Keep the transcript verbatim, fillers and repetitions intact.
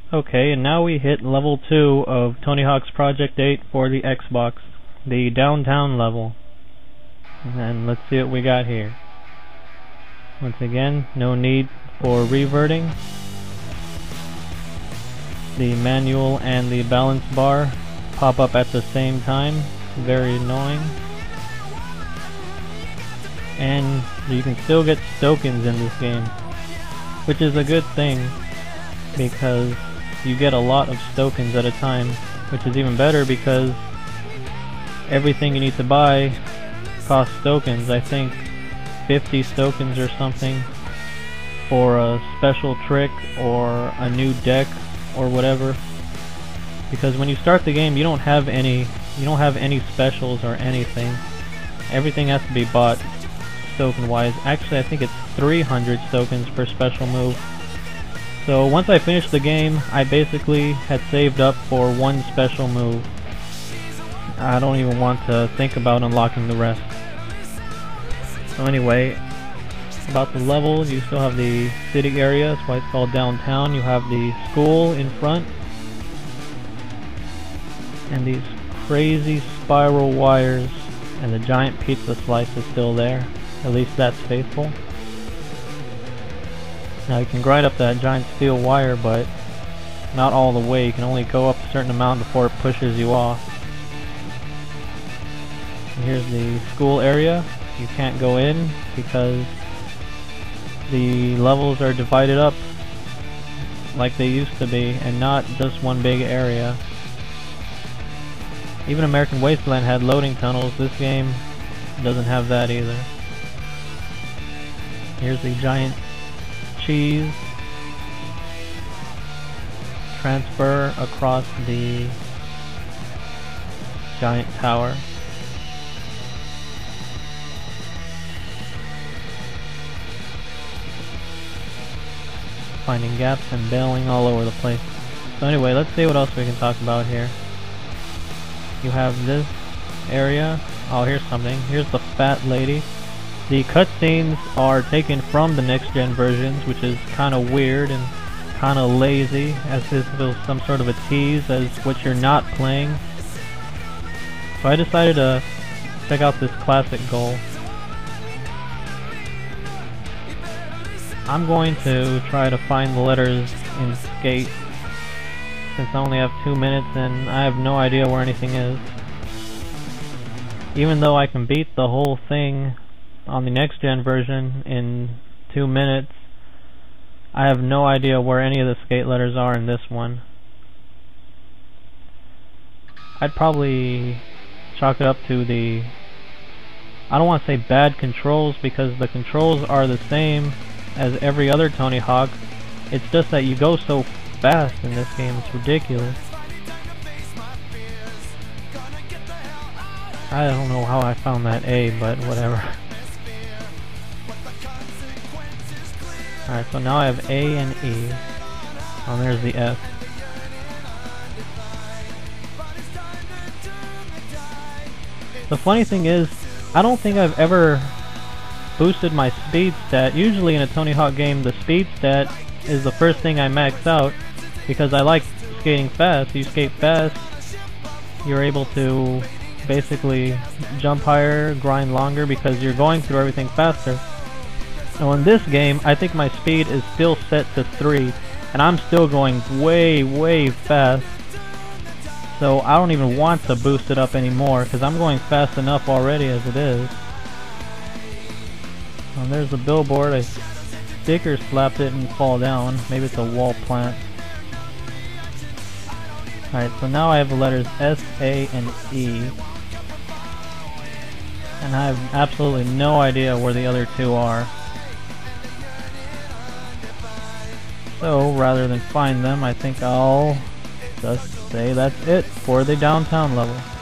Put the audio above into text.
Okay, and now we hit level two of Tony Hawk's Project eight for the Xbox, the downtown level. And let's see what we got here. Once again, no need for reverting. The manual and the balance bar pop up at the same time. Very annoying. And you can still get tokens in this game, which is a good thing because you get a lot of tokens at a time, which is even better because everything you need to buy costs tokens. I think fifty tokens or something for a special trick or a new deck or whatever. Because when you start the game, you don't have any you don't have any specials or anything. Everything has to be bought token wise. Actually, I think it's three hundred tokens per special move. So once I finished the game, I basically had saved up for one special move. I don't even want to think about unlocking the rest. So anyway, about the level, you still have the city area, that's why it's called downtown. You have the school in front, and these crazy spiral wires, and the giant pizza slice is still there. At least that's faithful. Now you can grind up that giant steel wire, but not all the way. You can only go up a certain amount before it pushes you off. And here's the school area. You can't go in because the levels are divided up like they used to be, and not just one big area. Even American Wasteland had loading tunnels. This game doesn't have that either. Here's the giant cheese. Transfer across the giant tower. Finding gaps and bailing all over the place. So anyway, let's see what else we can talk about here. You have this area. Oh, here's something. Here's the fat lady. The cutscenes are taken from the next-gen versions, which is kind of weird and kind of lazy, as if it was some sort of a tease as what you're not playing. So I decided to check out this classic goal. I'm going to try to find the letters in Skate, since I only have two minutes and I have no idea where anything is. Even though I can beat the whole thing on the next gen version in two minutes, I have no idea where any of the Skate letters are in this one. I'd probably chalk it up to the, I don't want to say bad controls, because the controls are the same as every other Tony Hawk. It's just that you go so fast in this game, it's ridiculous. I don't know how I found that A, but whatever. Alright, so now I have A and E. Oh, and there's the F. The funny thing is, I don't think I've ever boosted my speed stat. Usually in a Tony Hawk game, the speed stat is the first thing I max out, because I like skating fast. You skate fast, you're able to basically jump higher, grind longer, because you're going through everything faster. Now in this game, I think my speed is still set to three, and I'm still going way, way fast. So I don't even want to boost it up anymore, because I'm going fast enough already as it is. And there's the billboard. I sticker slapped it and fall down. Maybe it's a wall plant. Alright, so now I have the letters S, A, and E. And I have absolutely no idea where the other two are. So, rather than find them, I think I'll just say that's it for the downtown level.